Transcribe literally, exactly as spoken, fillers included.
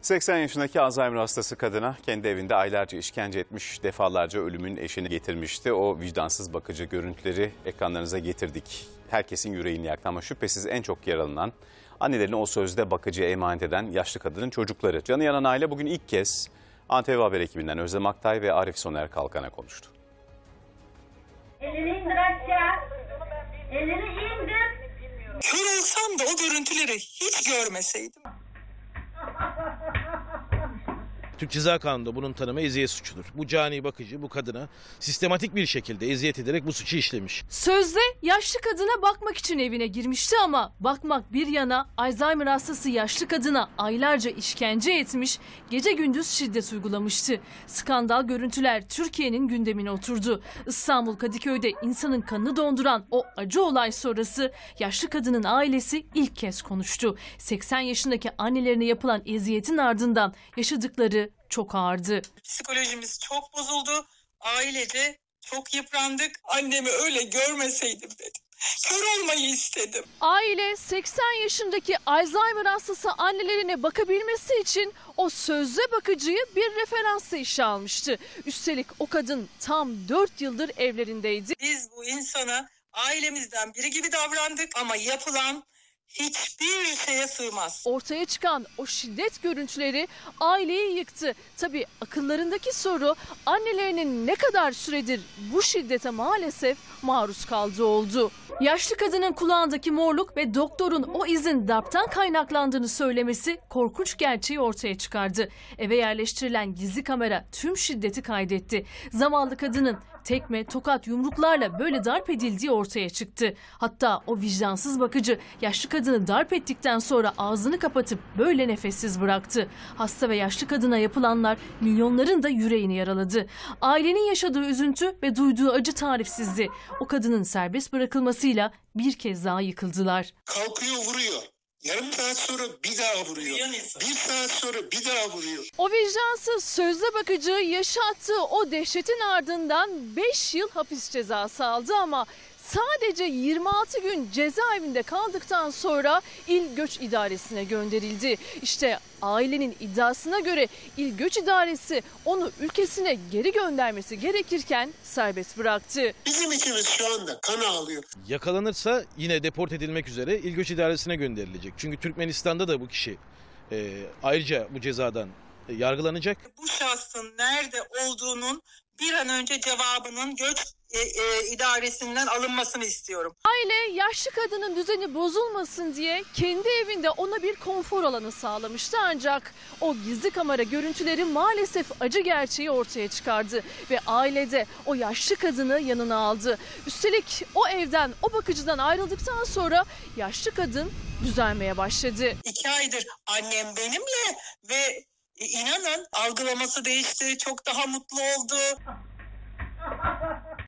seksen yaşındaki Alzheimer hastası kadına kendi evinde aylarca işkence etmiş, defalarca ölümün eşiğine getirmişti. O vicdansız bakıcı görüntüleri ekranlarınıza getirdik. Herkesin yüreğini yaktı ama şüphesiz en çok yaralanan, annelerini o sözde bakıcıya emanet eden yaşlı kadının çocukları. Canı yanan aile bugün ilk kez A T V Haber ekibinden Özlem Aktay ve Arif Soner Kalkan'a konuştu. Elini indir aşağı. Elini indir. Kör olsam da o görüntüleri hiç görmeseydim. Türk Ceza Kanunu'nda bunun tanımı eziyet suçudur. Bu cani bakıcı bu kadına sistematik bir şekilde eziyet ederek bu suçu işlemiş. Sözde yaşlı kadına bakmak için evine girmişti ama bakmak bir yana Alzheimer hastası yaşlı kadına aylarca işkence etmiş, gece gündüz şiddet uygulamıştı. Skandal görüntüler Türkiye'nin gündemine oturdu. İstanbul Kadıköy'de insanın kanını donduran o acı olay sonrası yaşlı kadının ailesi ilk kez konuştu. seksen yaşındaki annelerine yapılan eziyetin ardından yaşadıkları çok ağırdı. Psikolojimiz çok bozuldu. Ailece çok yıprandık. Annemi öyle görmeseydim dedim. Kör olmayı istedim. Aile seksen yaşındaki Alzheimer hastası annelerine bakabilmesi için o sözde bakıcıyı bir referansla işe almıştı. Üstelik o kadın tam dört yıldır evlerindeydi. Biz bu insana ailemizden biri gibi davrandık ama yapılan hiçbir şeye sığmaz. Ortaya çıkan o şiddet görüntüleri aileyi yıktı. Tabii akıllarındaki soru annelerinin ne kadar süredir bu şiddete maalesef maruz kaldığı oldu. Yaşlı kadının kulağındaki morluk ve doktorun o izin darptan kaynaklandığını söylemesi korkunç gerçeği ortaya çıkardı. Eve yerleştirilen gizli kamera tüm şiddeti kaydetti. Zavallı kadının tekme, tokat, yumruklarla böyle darp edildiği ortaya çıktı. Hatta o vicdansız bakıcı yaşlı kadını darp ettikten sonra ağzını kapatıp böyle nefessiz bıraktı. Hasta ve yaşlı kadına yapılanlar milyonların da yüreğini yaraladı. Ailenin yaşadığı üzüntü ve duyduğu acı tarifsizdi. O kadının serbest bırakılmasıyla bir kez daha yıkıldılar. Kalkıyor, vuruyor. Yarım saat sonra bir daha vuruyor. Bir saat sonra bir daha vuruyor. O vicdansız sözde bakıcı yaşattığı o dehşetin ardından beş yıl hapis cezası aldı ama sadece yirmi altı gün cezaevinde kaldıktan sonra İl Göç İdaresi'ne gönderildi. İşte ailenin iddiasına göre İl Göç İdaresi onu ülkesine geri göndermesi gerekirken serbest bıraktı. Bizim içimiz şu anda kan ağlıyor. Yakalanırsa yine deport edilmek üzere İl Göç İdaresi'ne gönderilecek. Çünkü Türkmenistan'da da bu kişi e, ayrıca bu cezadan e, yargılanacak. Bu şahsın nerede olduğunun bir an önce cevabının göç e, e, idaresinden alınmasını istiyorum. Aile yaşlı kadının düzeni bozulmasın diye kendi evinde ona bir konfor alanı sağlamıştı ancak o gizli kamera görüntüleri maalesef acı gerçeği ortaya çıkardı ve ailede o yaşlı kadını yanına aldı. Üstelik o evden, o bakıcıdan ayrıldıktan sonra yaşlı kadın düzelmeye başladı. İki aydır annem benimle ve inanın algılaması değişti, çok daha mutlu oldu.